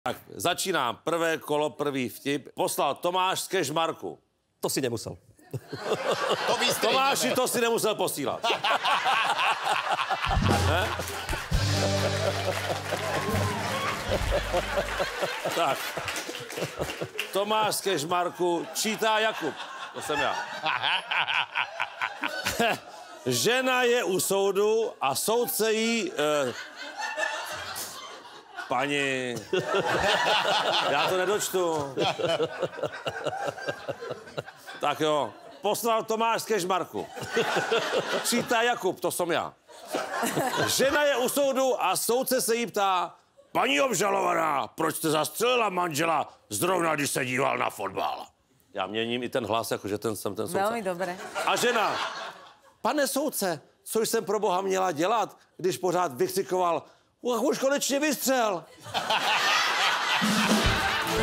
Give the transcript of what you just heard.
Tak, začínám. Prvé kolo, prvý vtip. Poslal Tomáš z Kežmarku. To si nemusel. Tomáši, to si nemusel posílat. Tak. Tomáš z Kežmarku čítá Jakub. To jsem já. Žena je u soudu a soudce jí... Pani... Já to nedočtu. Tak jo. Poslal Tomáš z Kežmarku. Čítá Jakub, to jsem já. Žena je u soudu a soudce se jí ptá: paní obžalovaná, proč jste zastřelila manžela zrovna, když se díval na fotbal? Já měním i ten hlas, jakože ten jsem ten soudce. Velmi dobré. A žena: pane soudce, co jsem pro boha měla dělat, když pořád vykřikoval: už konečně vystřel.